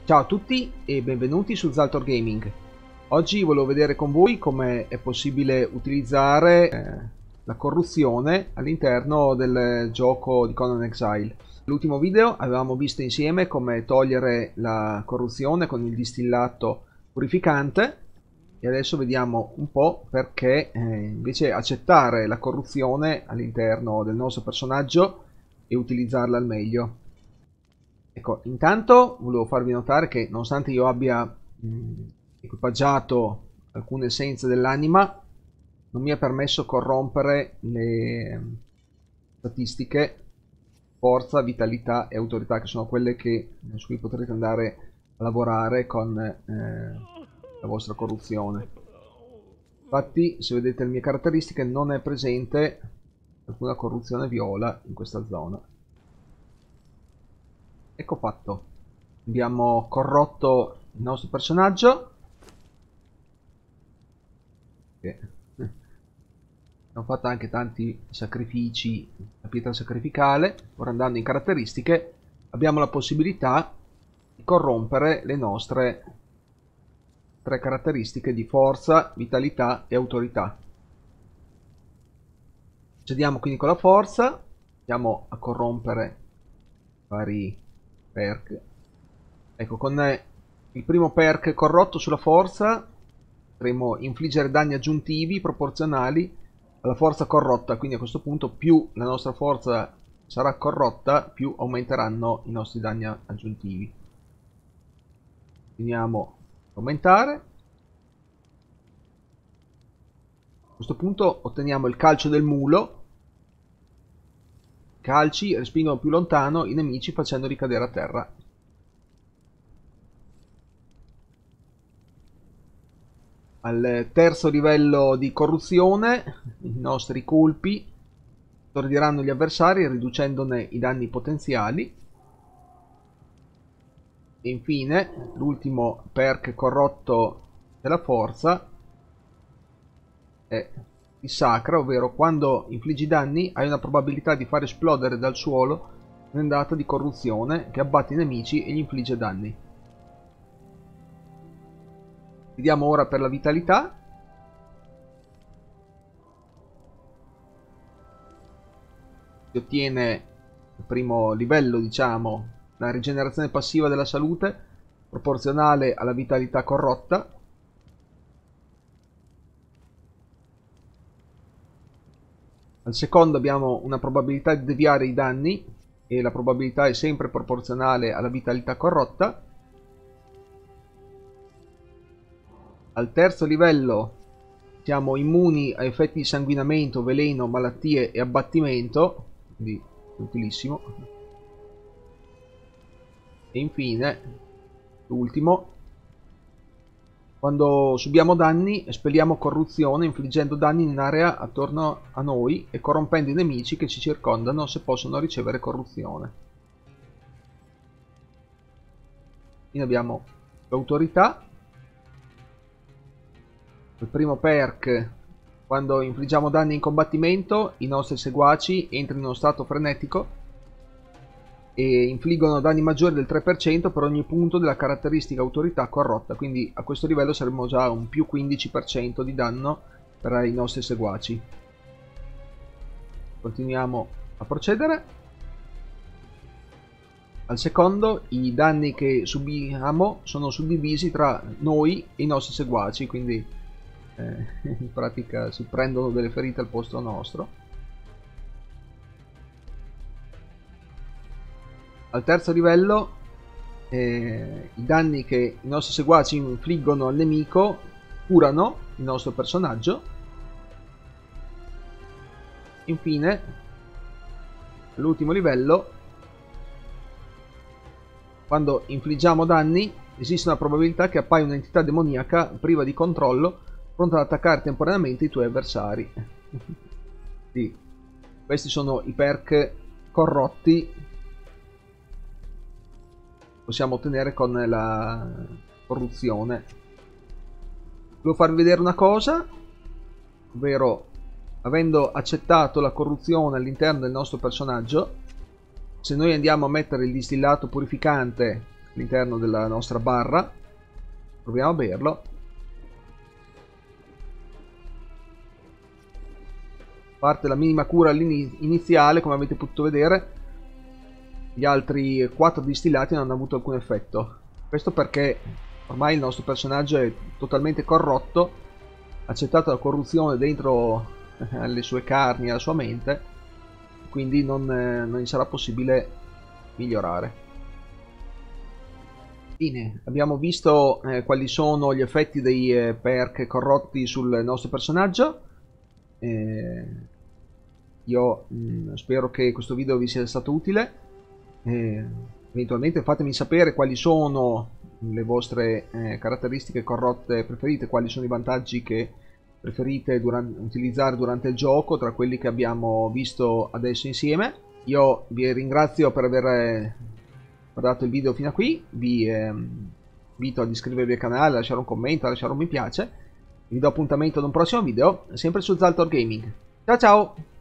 Ciao a tutti e benvenuti su Zaltor Gaming. Oggi volevo vedere con voi come è possibile utilizzare la corruzione all'interno del gioco di Conan Exile. Nell'ultimo video avevamo visto insieme come togliere la corruzione con il distillato purificante e adesso vediamo un po' perché invece accettare la corruzione all'interno del nostro personaggio e utilizzarla al meglio. Ecco, intanto volevo farvi notare che nonostante io abbia equipaggiato alcune essenze dell'anima, non mi è permesso corrompere le statistiche forza, vitalità e autorità, che sono quelle su cui potrete andare a lavorare con la vostra corruzione. Infatti, se vedete le mie caratteristiche, non è presente alcuna corruzione viola in questa zona. Ecco fatto, abbiamo corrotto il nostro personaggio, abbiamo fatto anche tanti sacrifici, la pietra sacrificale. Ora, andando in caratteristiche, abbiamo la possibilità di corrompere le nostre tre caratteristiche di forza, vitalità e autorità. Procediamo quindi con la forza, andiamo a corrompere vari perk. Ecco, con il primo perk corrotto sulla forza potremo infliggere danni aggiuntivi proporzionali alla forza corrotta, quindi a questo punto più la nostra forza sarà corrotta, più aumenteranno i nostri danni aggiuntivi. Continuiamo a aumentare. A questo punto otteniamo il calcio del mulo. Calci respingono più lontano i nemici facendo ricadere a terra. Al terzo livello di corruzione i nostri colpi tordiranno gli avversari riducendone i danni potenziali. E infine l'ultimo perk corrotto della forza è il sacra, ovvero quando infliggi danni hai una probabilità di far esplodere dal suolo un'ondata di corruzione che abbatte i nemici e gli infligge danni. Vediamo ora per la vitalità. Si ottiene il primo livello, diciamo, la rigenerazione passiva della salute proporzionale alla vitalità corrotta. Al secondo abbiamo una probabilità di deviare i danni e la probabilità è sempre proporzionale alla vitalità corrotta. Al terzo livello siamo immuni a effetti di sanguinamento, veleno, malattie e abbattimento, quindi utilissimo. E infine, l'ultimo, quando subiamo danni espelliamo corruzione infliggendo danni in area attorno a noi e corrompendo i nemici che ci circondano se possono ricevere corruzione. Quindi abbiamo l'autorità. Il primo perk: quando infliggiamo danni in combattimento i nostri seguaci entrano in uno stato frenetico e infliggono danni maggiori del 3% per ogni punto della caratteristica autorità corrotta, quindi a questo livello saremmo già un più 15% di danno per i nostri seguaci. Continuiamo a procedere. Al secondo i danni che subiamo sono suddivisi tra noi e i nostri seguaci, quindi in pratica si prendono delle ferite al posto nostro. Al terzo livello i danni che i nostri seguaci infliggono al nemico curano il nostro personaggio. Infine, all'ultimo livello, quando infliggiamo danni esiste una probabilità che appaia un'entità demoniaca priva di controllo pronta ad attaccare temporaneamente i tuoi avversari. Sì, questi sono i perk corrotti che possiamo ottenere con la corruzione. Volevo farvi vedere una cosa, ovvero, avendo accettato la corruzione all'interno del nostro personaggio, se noi andiamo a mettere il distillato purificante all'interno della nostra barra. Proviamo a berlo. A parte la minima cura iniziale, come avete potuto vedere, gli altri 4 distillati non hanno avuto alcun effetto. Questo perché ormai il nostro personaggio è totalmente corrotto, ha accettato la corruzione dentro le sue carni e la sua mente, quindi non gli sarà possibile migliorare. Bene, abbiamo visto quali sono gli effetti dei perk corrotti sul nostro personaggio. Io spero che questo video vi sia stato utile. Eventualmente fatemi sapere quali sono le vostre caratteristiche corrotte preferite, quali sono i vantaggi che preferite utilizzare durante il gioco tra quelli che abbiamo visto adesso insieme. Io vi ringrazio per aver guardato il video fino a qui, vi invito ad iscrivervi al canale, a lasciare un commento, a lasciare un mi piace. Vi do appuntamento ad un prossimo video, sempre su Zaltor Gaming. Ciao ciao!